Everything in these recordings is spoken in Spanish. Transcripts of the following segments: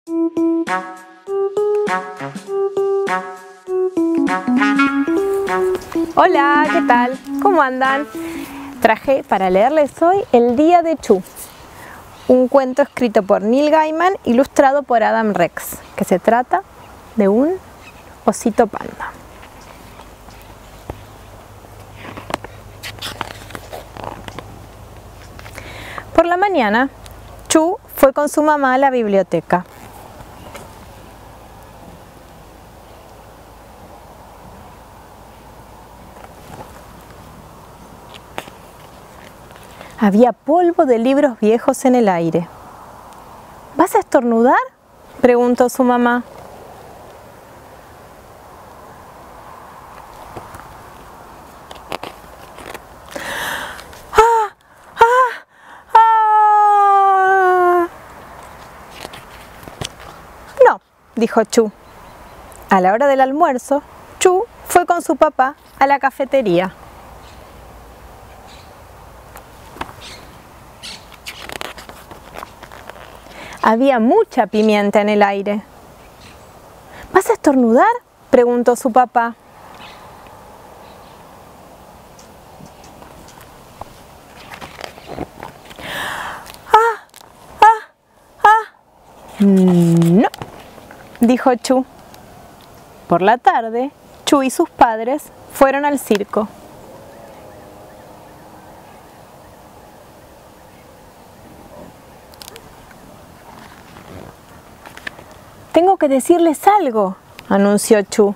Hola, ¿qué tal? ¿Cómo andan? Traje para leerles hoy El día de Chu, un cuento escrito por Neil Gaiman, ilustrado por Adam Rex, que se trata de un osito panda. Por la mañana, Chu fue con su mamá a la biblioteca. Había polvo de libros viejos en el aire. ¿Vas a estornudar?, preguntó su mamá. ¡Ah! ¡Ah! ¡Ah! No, dijo Chu. A la hora del almuerzo, Chu fue con su papá a la cafetería. Había mucha pimienta en el aire. ¿Vas a estornudar?, preguntó su papá. ¡Ah! ¡Ah! ¡Ah! No, dijo Chu. Por la tarde, Chu y sus padres fueron al circo. Tengo que decirles algo, anunció Chu.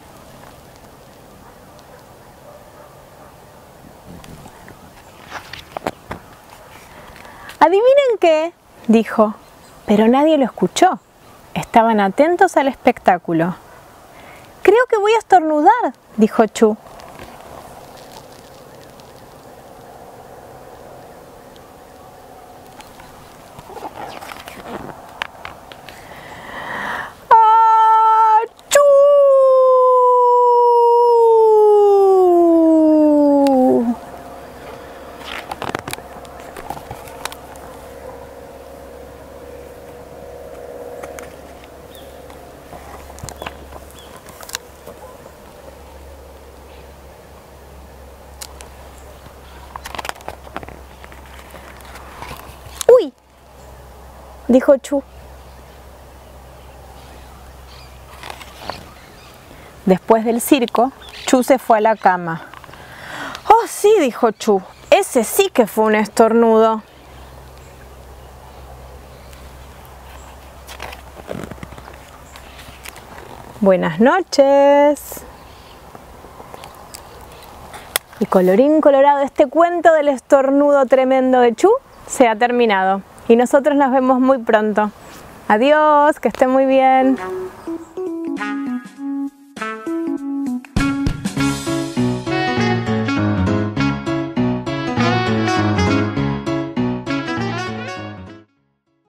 ¿Adivinen qué?, dijo, pero nadie lo escuchó. Estaban atentos al espectáculo. Creo que voy a estornudar, dijo Chu. ¡Uy!, dijo Chu. Después del circo, Chu se fue a la cama. ¡Oh, sí!, dijo Chu. Ese sí que fue un estornudo. Buenas noches. Y colorín colorado, este cuento del estornudo tremendo de Chu se ha terminado. Y nosotros nos vemos muy pronto. Adiós, que estén muy bien.